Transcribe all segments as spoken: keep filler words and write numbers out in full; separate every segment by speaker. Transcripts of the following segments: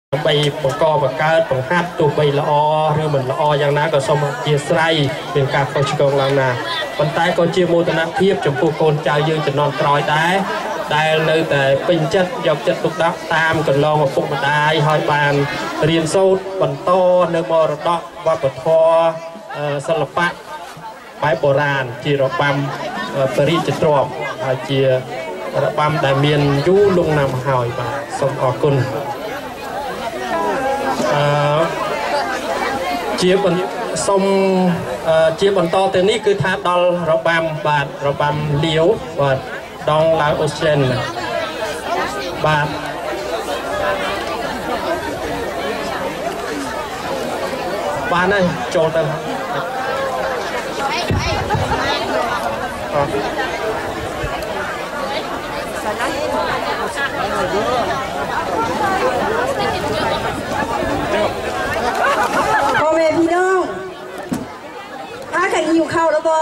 Speaker 1: ใบประกอบประกาศประหัตตัวใบละอหรือเหมือนละออย่างนั้นก็สมเจียไซเป็นการเข้าชิกองลางนาบรรทายก็เจียโมตนาเทียบจมพูโกนเจ้ายืนจะนอนตรอยได้ได้เลยแต่เป็นจัดยกจัดตุกดักตามกันลองมาปลุกมาได้หอยบานเรียนโซดบรรโตเนื้อมรดกวัปทอสลับปะไม้โบราณจีรบัมปริจิตรอบเจียระบัมแต่เมียนยูลุงนำหอยมาสมอกุลเจียบสมเจียบรรโตตัวนี้คือท่าดอลระบัมบาดระบัมเลี้ยวบาดดองลาโอเชียนบาดบาดนั่นโจทย์
Speaker 2: พ่อแม่พี่น้องพากันหิวข้าวแล้วบ่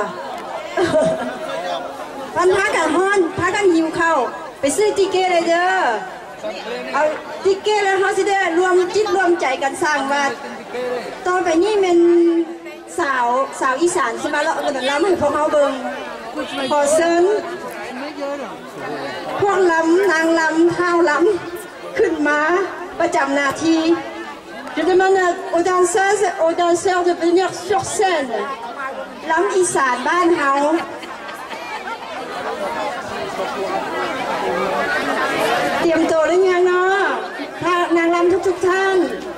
Speaker 2: พันพากันฮ้อนพากันหิวข้าวไปซื้อติ๊กเก็ตเลยเด้อเอาติ๊กเก็ตแล้วเขาสิได้รวมจิตรวมใจกันสร้างว่าต่อไปนี้เป็นสาวสาวอีสานใช่ไหมแล้วกันล้ำให้พวกเขาเบิ่งขอเชิญพวกล้ำนางล้ำเท้าล้ำขึ้นมาประจำหน้าที่Je demande aux danseuses et aux danseurs de venir sur scène. L'homme Issan, Ban Hao. Tiêm tổ lên nha nó. Nàng làm thúc thúc than.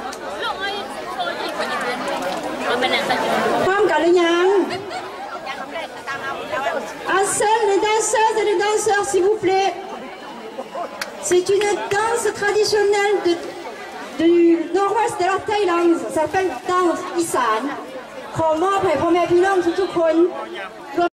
Speaker 2: Không cả lên nha. À scène, les danseuses et les danseurs, s'il vous plaît. C'est une danse traditionnelle de du nord-ouest de la Thaïlande, ça s'appelle danse Isan. ขอมอบให้พ่อแม่พี่น้องทุกๆคน